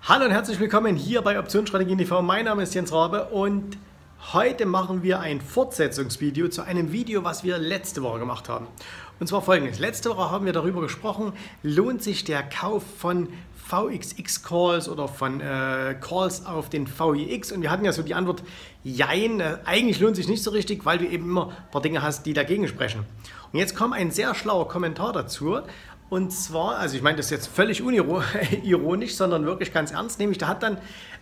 Hallo und herzlich willkommen hier bei Optionsstrategien TV. Mein Name ist Jens Rabe und heute machen wir ein Fortsetzungsvideo zu einem Video, was wir letzte Woche gemacht haben. Und zwar folgendes. Letzte Woche haben wir darüber gesprochen, lohnt sich der Kauf von VXX-Calls oder von Calls auf den VIX? Und wir hatten ja so die Antwort, jein, eigentlich lohnt sich nicht so richtig, weil du eben immer ein paar Dinge hast, die dagegen sprechen. Und jetzt kommt ein sehr schlauer Kommentar dazu. Und zwar, also ich meine das jetzt völlig unironisch, sondern wirklich ganz ernst, nämlich da hat dann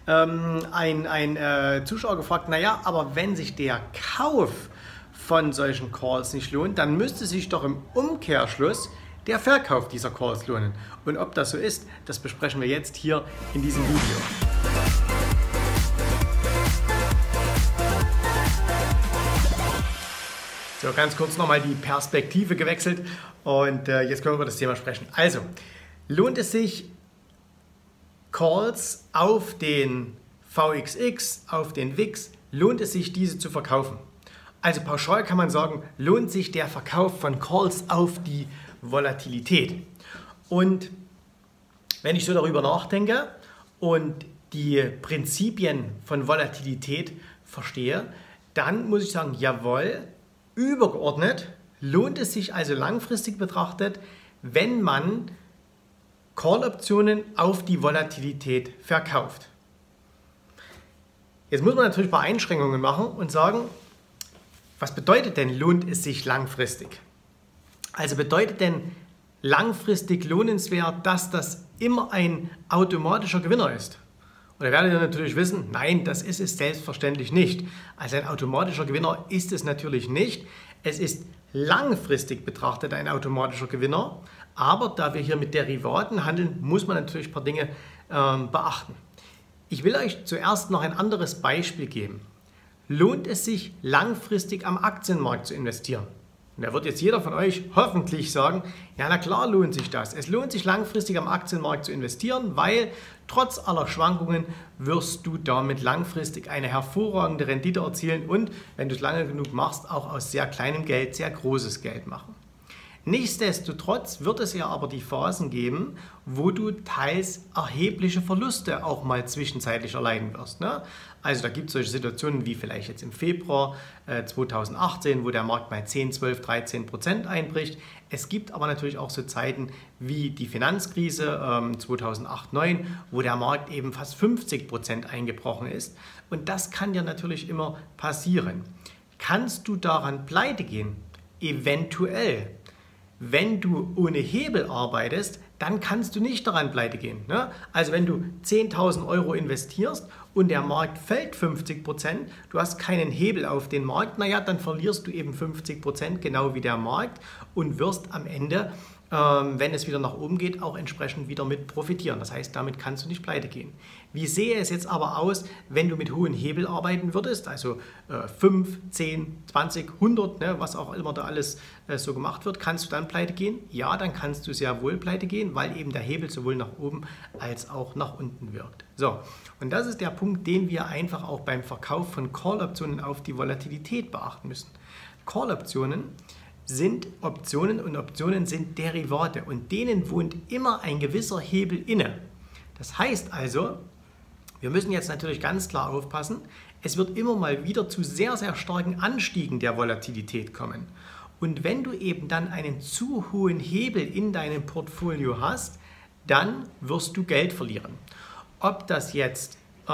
ein Zuschauer gefragt, naja, aber wenn sich der Kauf von solchen Calls nicht lohnt, dann müsste sich doch im Umkehrschluss der Verkauf dieser Calls lohnen. Und ob das so ist, das besprechen wir jetzt hier in diesem Video. So, ganz kurz nochmal die Perspektive gewechselt und jetzt können wir über das Thema sprechen. Also, lohnt es sich, Calls auf den VXX, auf den VIX, lohnt es sich, diese zu verkaufen? Also pauschal kann man sagen, lohnt sich der Verkauf von Calls auf die Volatilität. Und wenn ich so darüber nachdenke und die Prinzipien von Volatilität verstehe, dann muss ich sagen, jawohl, übergeordnet lohnt es sich also langfristig betrachtet, wenn man Call-Optionen auf die Volatilität verkauft. Jetzt muss man natürlich ein paar Einschränkungen machen und sagen, was bedeutet denn lohnt es sich langfristig? Also bedeutet denn langfristig lohnenswert, dass das immer ein automatischer Gewinner ist? Und da werdet ihr natürlich wissen, nein, das ist es selbstverständlich nicht. Also ein automatischer Gewinner ist es natürlich nicht. Es ist langfristig betrachtet ein automatischer Gewinner, aber da wir hier mit Derivaten handeln, muss man natürlich ein paar Dinge beachten. Ich will euch zuerst noch ein anderes Beispiel geben. Lohnt es sich langfristig am Aktienmarkt zu investieren? Und da wird jetzt jeder von euch hoffentlich sagen, ja na klar lohnt sich das. Es lohnt sich langfristig am Aktienmarkt zu investieren, weil trotz aller Schwankungen wirst du damit langfristig eine hervorragende Rendite erzielen und, wenn du es lange genug machst, auch aus sehr kleinem Geld sehr großes Geld machen. Nichtsdestotrotz wird es ja aber die Phasen geben, wo du teils erhebliche Verluste auch mal zwischenzeitlich erleiden wirst. Ne? Also da gibt es solche Situationen wie vielleicht jetzt im Februar 2018, wo der Markt mal 10, 12, 13% einbricht. Es gibt aber natürlich auch so Zeiten wie die Finanzkrise 2008/9, wo der Markt eben fast 50% eingebrochen ist. Und das kann dir natürlich immer passieren. Kannst du daran pleite gehen? Eventuell. Wenn du ohne Hebel arbeitest, dann kannst du nicht daran pleite gehen. Ne? Also wenn du 10.000 Euro investierst und der Markt fällt 50%, du hast keinen Hebel auf den Markt, naja, dann verlierst du eben 50%, genau wie der Markt, und wirst am Ende, wenn es wieder nach oben geht, auch entsprechend wieder mit profitieren. Das heißt, damit kannst du nicht pleite gehen. Wie sehe es jetzt aber aus, wenn du mit hohen Hebel arbeiten würdest, also 5, 10, 20, 100, ne, was auch immer da alles so gemacht wird, kannst du dann pleite gehen? Ja, dann kannst du sehr wohl pleite gehen, weil eben der Hebel sowohl nach oben als auch nach unten wirkt. So, und das ist der Punkt, den wir einfach auch beim Verkauf von Call-Optionen auf die Volatilität beachten müssen. Call-Optionen sind Optionen und Optionen sind Derivate und denen wohnt immer ein gewisser Hebel inne. Das heißt also, wir müssen jetzt natürlich ganz klar aufpassen, es wird immer mal wieder zu sehr, sehr starken Anstiegen der Volatilität kommen. Und wenn du eben dann einen zu hohen Hebel in deinem Portfolio hast, dann wirst du Geld verlieren. Ob das jetzt so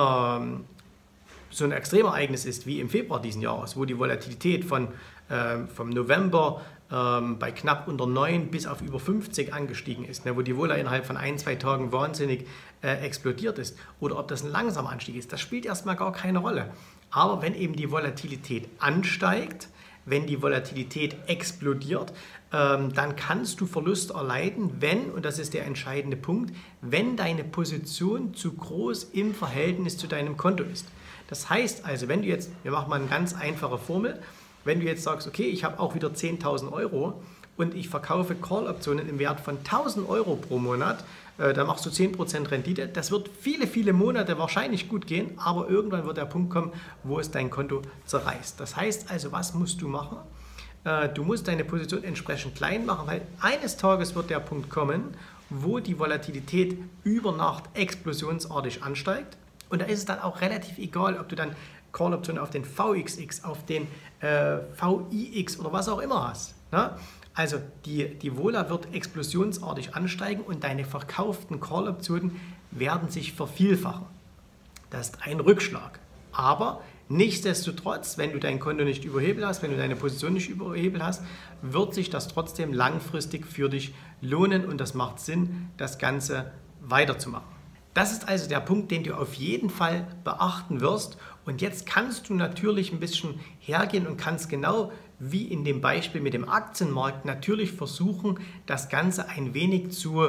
ein Extremereignis ist wie im Februar diesen Jahres, wo die Volatilität vom November bei knapp unter 9 bis auf über 50 angestiegen ist, ne, wo die Vola innerhalb von 1, 2 Tagen wahnsinnig explodiert ist, oder ob das ein langsamer Anstieg ist, das spielt erstmal gar keine Rolle. Aber wenn eben die Volatilität ansteigt, wenn die Volatilität explodiert, dann kannst du Verluste erleiden, wenn, und das ist der entscheidende Punkt, wenn deine Position zu groß im Verhältnis zu deinem Konto ist. Das heißt also, wenn du jetzt, wir machen mal eine ganz einfache Formel, wenn du jetzt sagst, okay, ich habe auch wieder 10.000 Euro und ich verkaufe Call-Optionen im Wert von 1.000 Euro pro Monat, dann machst du 10% Rendite. Das wird viele, viele Monate wahrscheinlich gut gehen, aber irgendwann wird der Punkt kommen, wo es dein Konto zerreißt. Das heißt also, was musst du machen? Du musst deine Position entsprechend klein machen, weil eines Tages wird der Punkt kommen, wo die Volatilität über Nacht explosionsartig ansteigt. Und da ist es dann auch relativ egal, ob du dann Call-Optionen auf den VXX, auf den VIX oder was auch immer hast. Ne? Also die Vola wird explosionsartig ansteigen und deine verkauften Call-Optionen werden sich vervielfachen. Das ist ein Rückschlag. Aber nichtsdestotrotz, wenn du dein Konto nicht überhebelt hast, wenn du deine Position nicht überhebelt hast, wird sich das trotzdem langfristig für dich lohnen und das macht Sinn, das Ganze weiterzumachen. Das ist also der Punkt, den du auf jeden Fall beachten wirst. Und jetzt kannst du natürlich ein bisschen hergehen und kannst genau wie in dem Beispiel mit dem Aktienmarkt natürlich versuchen, das Ganze ein wenig zu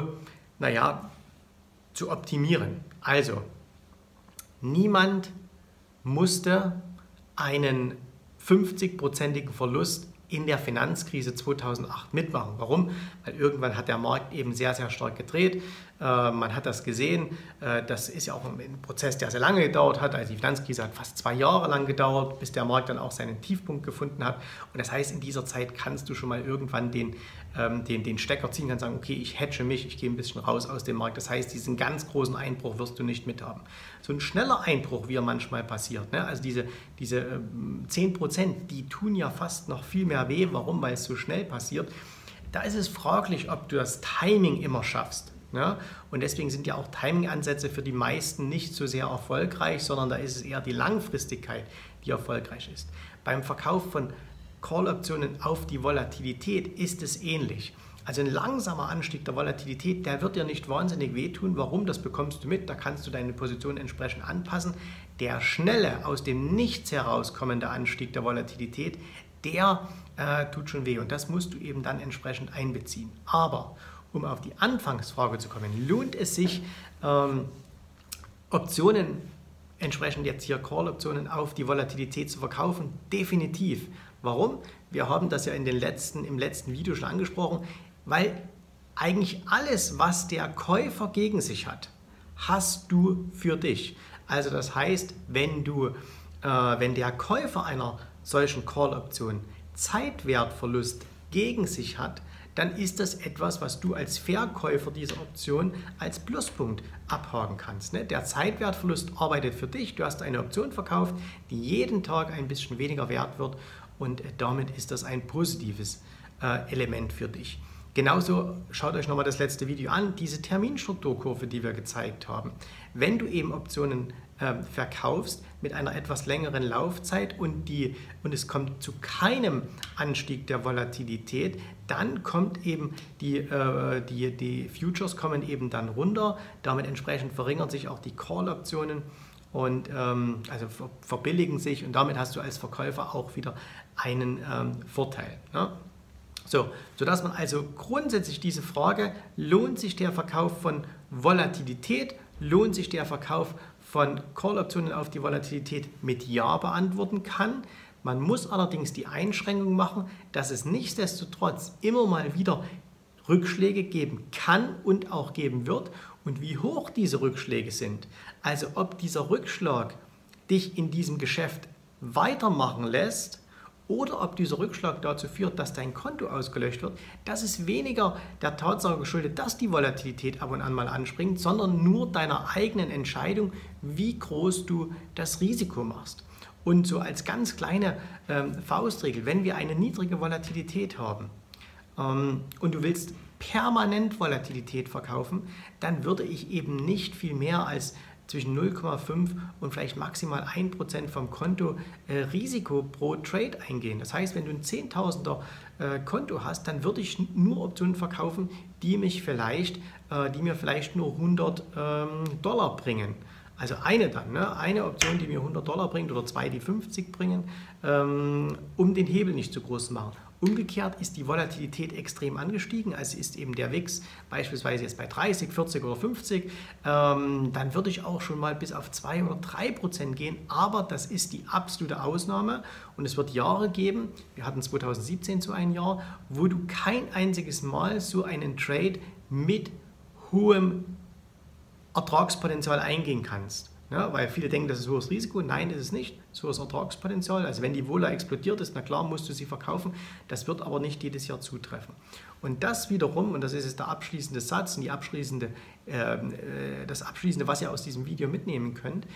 optimieren. Also, niemand musste einen 50-prozentigen Verlust in der Finanzkrise 2008 mitmachen. Warum? Weil irgendwann hat der Markt eben sehr, sehr stark gedreht. Man hat das gesehen. Das ist ja auch ein Prozess, der sehr lange gedauert hat. Also die Finanzkrise hat fast 2 Jahre lang gedauert, bis der Markt dann auch seinen Tiefpunkt gefunden hat. Und das heißt, in dieser Zeit kannst du schon mal irgendwann den Stecker ziehen und sagen, okay, ich hedge mich, ich gehe ein bisschen raus aus dem Markt. Das heißt, diesen ganz großen Einbruch wirst du nicht mithaben. So ein schneller Einbruch, wie er manchmal passiert, ne? Also diese 10%, die tun ja fast noch viel mehr weh. Warum? Weil es so schnell passiert. Da ist es fraglich, ob du das Timing immer schaffst. Ja? Und deswegen sind ja auch Timing-Ansätze für die meisten nicht so sehr erfolgreich, sondern da ist es eher die Langfristigkeit, die erfolgreich ist. Beim Verkauf von Call-Optionen auf die Volatilität ist es ähnlich. Also ein langsamer Anstieg der Volatilität, der wird dir nicht wahnsinnig wehtun. Warum? Das bekommst du mit, da kannst du deine Position entsprechend anpassen. Der schnelle, aus dem Nichts herauskommende Anstieg der Volatilität, der tut schon weh und das musst du eben dann entsprechend einbeziehen. Aber um auf die Anfangsfrage zu kommen, lohnt es sich, Optionen, entsprechend jetzt hier Call-Optionen auf die Volatilität zu verkaufen? Definitiv. Warum? Wir haben das ja im letzten Video schon angesprochen, weil eigentlich alles, was der Käufer gegen sich hat, hast du für dich. Also das heißt, wenn der Käufer einer solchen Call-Option Zeitwertverlust gegen sich hat, dann ist das etwas, was du als Verkäufer dieser Option als Pluspunkt abhaken kannst. Der Zeitwertverlust arbeitet für dich. Du hast eine Option verkauft, die jeden Tag ein bisschen weniger wert wird und damit ist das ein positives Element für dich. Genauso, schaut euch nochmal das letzte Video an, diese Terminstrukturkurve, die wir gezeigt haben. Wenn du eben Optionen verkaufst mit einer etwas längeren Laufzeit und es kommt zu keinem Anstieg der Volatilität, dann kommt eben die Futures kommen eben dann runter, damit entsprechend verringern sich auch die Call-Optionen und also verbilligen sich und damit hast du als Verkäufer auch wieder einen Vorteil. Ne? So, sodass man also grundsätzlich diese Frage, lohnt sich der Verkauf von Volatilität, lohnt sich der Verkauf von Call-Optionen auf die Volatilität mit Ja beantworten kann. Man muss allerdings die Einschränkung machen, dass es nichtsdestotrotz immer mal wieder Rückschläge geben kann und auch geben wird und wie hoch diese Rückschläge sind. Also ob dieser Rückschlag dich in diesem Geschäft weitermachen lässt, oder ob dieser Rückschlag dazu führt, dass dein Konto ausgelöscht wird, das ist weniger der Tatsache geschuldet, dass die Volatilität ab und an mal anspringt, sondern nur deiner eigenen Entscheidung, wie groß du das Risiko machst. Und so als ganz kleine Faustregel, wenn wir eine niedrige Volatilität haben und du willst permanent Volatilität verkaufen, dann würde ich eben nicht viel mehr als zwischen 0,5 und vielleicht maximal 1% vom Konto Risiko pro Trade eingehen. Das heißt, wenn du ein 10.000er Konto hast, dann würde ich nur Optionen verkaufen, die mir vielleicht nur $100 bringen. Also eine dann, ne? Eine Option, die mir $100 bringt oder 2, die 50 bringen, um den Hebel nicht zu groß zu machen. Umgekehrt ist die Volatilität extrem angestiegen, also ist eben der VIX beispielsweise jetzt bei 30, 40 oder 50, dann würde ich auch schon mal bis auf 2 oder 3% gehen, aber das ist die absolute Ausnahme und es wird Jahre geben, wir hatten 2017 so ein Jahr, wo du kein einziges Mal so einen Trade mit hohem Ertragspotenzial eingehen kannst. Ja, weil viele denken, das ist hohes Risiko. Nein, ist es nicht. Das ist hohes Ertragspotenzial. Also wenn die Vola explodiert ist, na klar, musst du sie verkaufen. Das wird aber nicht jedes Jahr zutreffen. Und das wiederum, und das ist jetzt der abschließende Satz und das Abschließende, was ihr aus diesem Video mitnehmen könnt,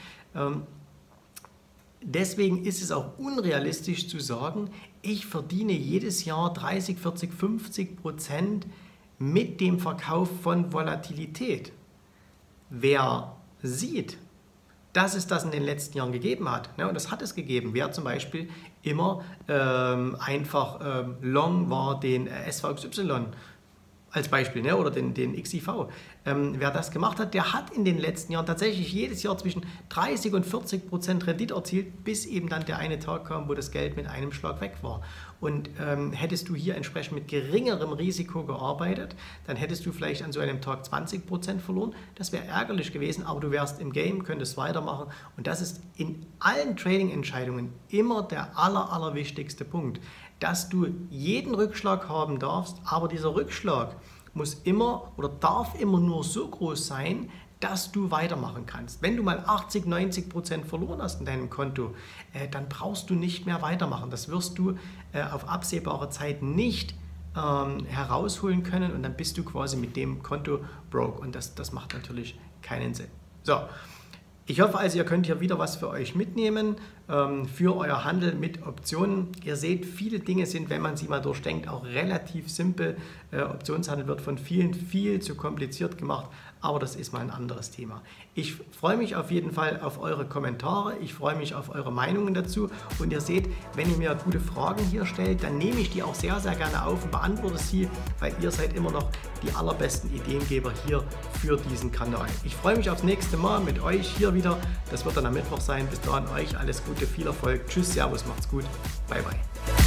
deswegen ist es auch unrealistisch zu sagen, ich verdiene jedes Jahr 30, 40, 50% mit dem Verkauf von Volatilität. Wer sieht, dass es das in den letzten Jahren gegeben hat, ne, und das hat es gegeben, wer zum Beispiel immer einfach long war den SVXY als Beispiel, ne, oder den XIV. Wer das gemacht hat, der hat in den letzten Jahren tatsächlich jedes Jahr zwischen 30 und 40% Rendite erzielt, bis eben dann der eine Tag kam, wo das Geld mit einem Schlag weg war. Und hättest du hier entsprechend mit geringerem Risiko gearbeitet, dann hättest du vielleicht an so einem Tag 20% verloren. Das wäre ärgerlich gewesen, aber du wärst im Game, könntest weitermachen. Und das ist in allen Trading-Entscheidungen immer der allerwichtigste Punkt, dass du jeden Rückschlag haben darfst, aber dieser Rückschlag muss immer oder darf immer nur so groß sein, dass du weitermachen kannst. Wenn du mal 80, 90% verloren hast in deinem Konto, dann brauchst du nicht mehr weitermachen. Das wirst du auf absehbare Zeit nicht herausholen können und dann bist du quasi mit dem Konto broke und das macht natürlich keinen Sinn. So. Ich hoffe also, ihr könnt hier wieder was für euch mitnehmen, für euer Handel mit Optionen. Ihr seht, viele Dinge sind, wenn man sie mal durchdenkt, auch relativ simpel. Optionshandel wird von vielen viel zu kompliziert gemacht, aber das ist mal ein anderes Thema. Ich freue mich auf jeden Fall auf eure Kommentare, ich freue mich auf eure Meinungen dazu und ihr seht, wenn ihr mir gute Fragen hier stellt, dann nehme ich die auch sehr, sehr gerne auf und beantworte sie, weil ihr seid immer noch die allerbesten Ideengeber hier für diesen Kanal. Ich freue mich aufs nächste Mal mit euch hier wieder. Das wird dann am Mittwoch sein. Bis dahin euch alles Gute, viel Erfolg. Tschüss, Servus, macht's gut. Bye, bye.